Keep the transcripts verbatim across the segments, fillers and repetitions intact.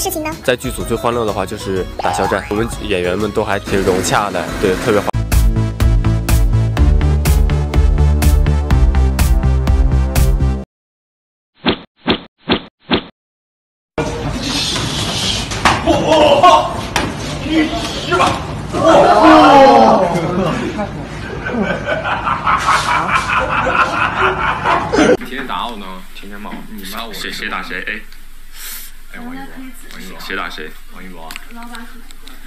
事情呢？ 在剧组最欢乐的话就是打肖战，我们演员们都还挺融洽的，对，特别欢。 哦，你是吧？哦， 天天打我呢，天天骂我，你骂我，谁谁打谁？哎，哎，王一博，王一博，谁打谁？王一博。老板是。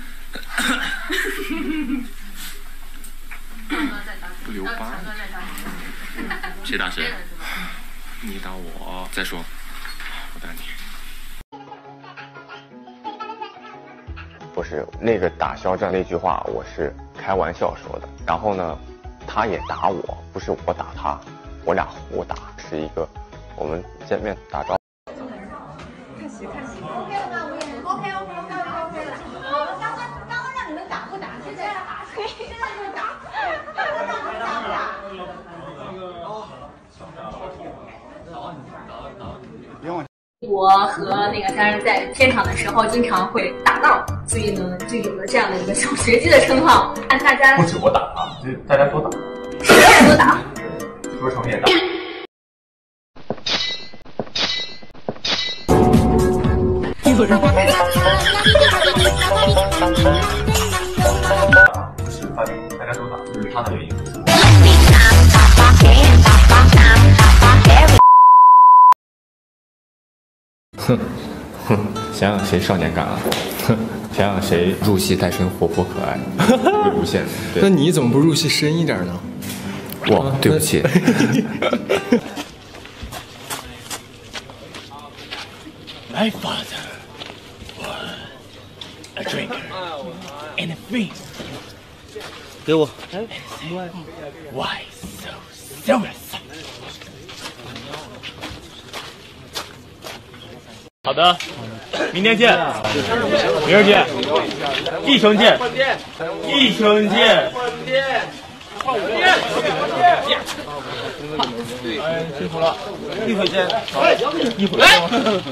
不留疤。谁打谁？你打我，再说，我打你。 不是那个打肖战那句话，我是开玩笑说的。然后呢，他也打我，不是我打他，我俩互打，是一个我们见面打招呼。 看戏看戏 ，OK 了吗？我也 OK OK OK OK 了。我们刚刚刚刚让你们打不打？现在打，现在就打，打不打不打？ 别往。 我和那个三人在片场的时候经常会打闹，所以呢就有了这样的一个小学鸡的称号。看大家不止我打啊，这大家都打， 大家都打， 歌手也打。 有人。 不是他，大家都打，就是他的原因。 哼哼，想想谁少年感啊？哼，想想谁入戏太深，活泼可爱，会无限。 那你怎么不入戏深一点呢？ 哇，对不起。 My father was a drinker and a fiend. 给我。 Why so serious? 好的，明天见，明儿见，一生见，一生见。哎，辛苦了，一会见，一会见。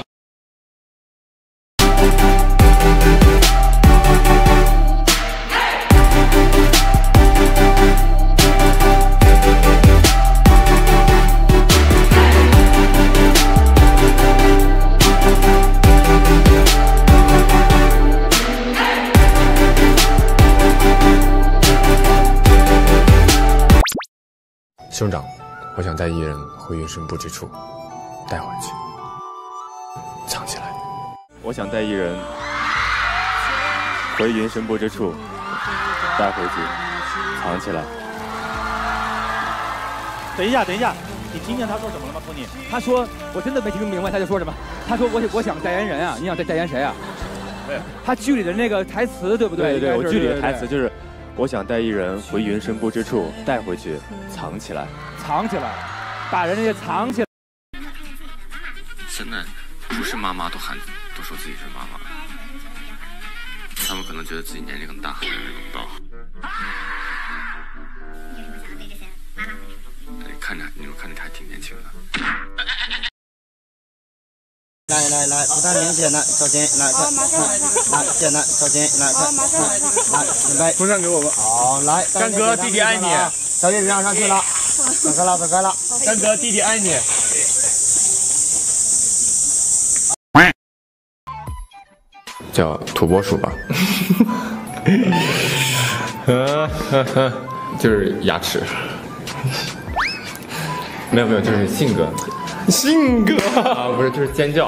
兄长，我想带一人回云深不知处，带回去，藏起来。我想带一人回云深不知处，带回去，藏起来。 等一下，等一下，你听见他说什么了吗，托尼？他说，我真的没听明白他在说什么。他说我我想代言人啊，你想代代言谁啊？对，他剧里的那个台词，对不对？ 对对对，我剧里的台词就是。 我想带一人回云深不知处，带回去藏起来。 藏起来，把人家藏起来。 现在不是妈妈都喊，都说自己是妈妈，他们可能觉得自己年龄更大，还没轮到。哎，看着你们看着还挺年轻的。 来来来，不太明显的，小心，来快，来，简单，小心，来快，来，准备， 风扇给我吧。 好，来， 干哥，弟弟爱你。 小月别让上去了，走开了，走开了。 干哥，弟弟爱你。 叫土拨鼠吧。就是牙齿。没有没有，就是性格。性格啊，不是，就是尖叫。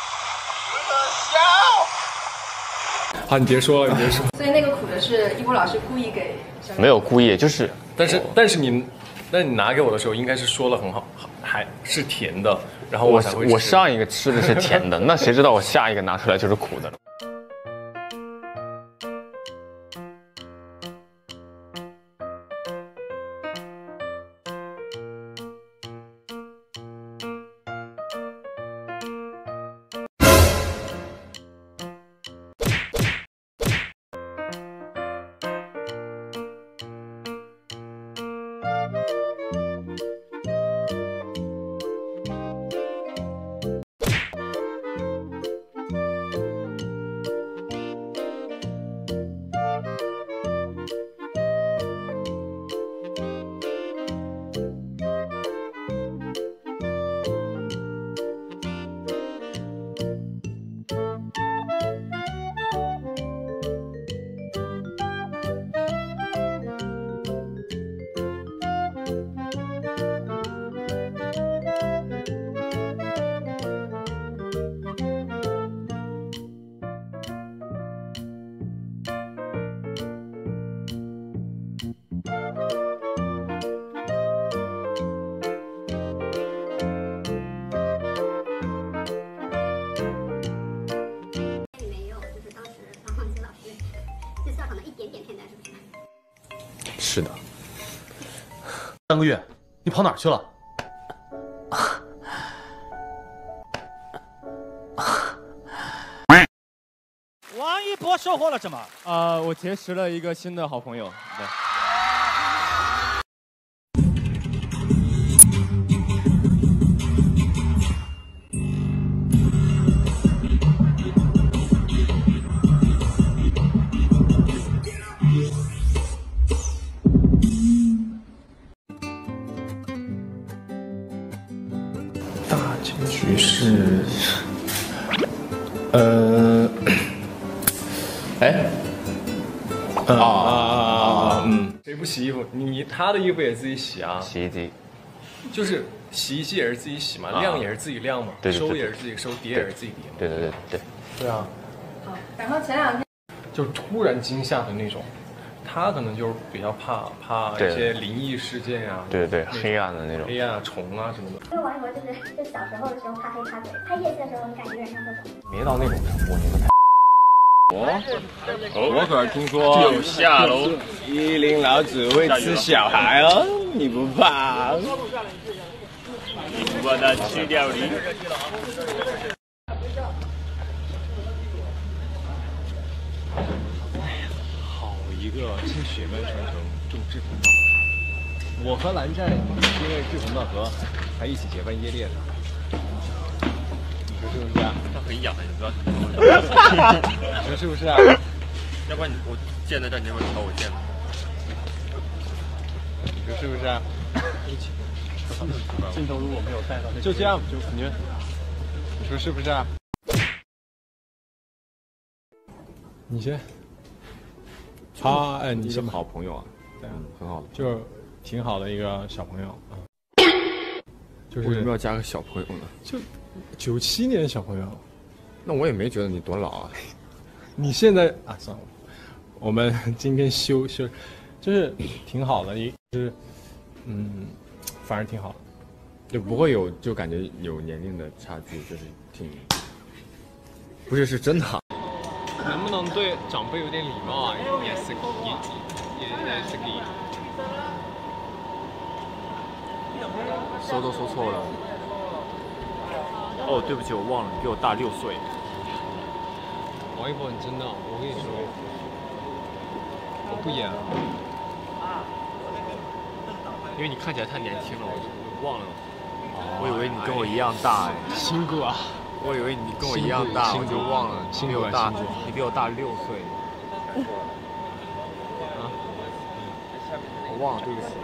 好，你别说了，你别说。 所以那个苦的是一博老师故意给。 没有故意，就是， 但是但是你，但是你拿给我的时候，应该是说了很好，还是甜的，然后我才会。 我上一个吃的是甜的，那谁知道我下一个拿出来就是苦的呢？ 是的。 三个月，你跑哪儿去了？ 王一博收获了什么？ 啊、呃，我结识了一个新的好朋友。对。 大结局是，呃，哎， 啊啊啊！嗯，谁不洗衣服？你他的衣服也自己洗啊？ 洗衣机， 就是洗衣机也是自己洗嘛，晾也是自己晾嘛，收也是自己收，叠也是自己叠嘛。 对对对对。 对啊。 好，然后前两天就是突然惊吓的那种。他可能就是比较怕怕一些灵异事件呀、啊， 对对对，黑暗的那种， 黑暗啊、虫啊什么的。 因为王一博就是就小时候的时候怕黑怕鬼，他夜戏的时候你感觉有点像这种。 别到那种程度，你们太。 哦，我可听说有下楼，一零老只会吃小孩哦，你不怕？你不把它去掉你。 一个先血脉传承重志同道，我和蓝湛因为志同道合，还一起结伴夜猎的。你说是不是啊？ 他很痒，你知道？ 你说是不是啊？ 要不然你我见在这，你要不然找我见了。 你说是不是啊？镜头如果没有带到，就这样，就你，你说是不是啊？你先。他哎，你是好朋友啊，对，很好的，就是挺好的一个小朋友啊。就是为什么要加个小朋友呢？就九七年小朋友，那我也没觉得你多老啊。你现在啊，算了，我们今天休休，就是挺好的，一就是嗯，反正挺好的，就不会有就感觉有年龄的差距，就是挺，不是是真的。能不能对长辈有点礼貌啊？也是也也也是礼。 说都说错了。哦，对不起，我忘了，你比我大六岁。 王一博，你真的，我跟你说，我不演了， 因为你看起来太年轻了，我就忘了。我以为你跟我一样大哎。 辛苦啊！ 我以为你跟我一样大，我就忘了，你比我大，你比我大六岁。啊，我忘了，对不起。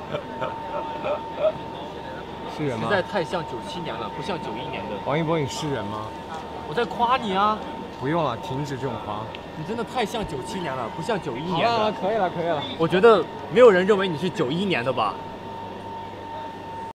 是人吗？ 实在太像九七年了，不像九一年的。 王一博，你是人吗？ 我在夸你啊！ 不用了，停止这种夸。 你真的太像九七年了，不像九一年的。 好了，可以了，可以了。 我觉得没有人认为你是九一年的吧？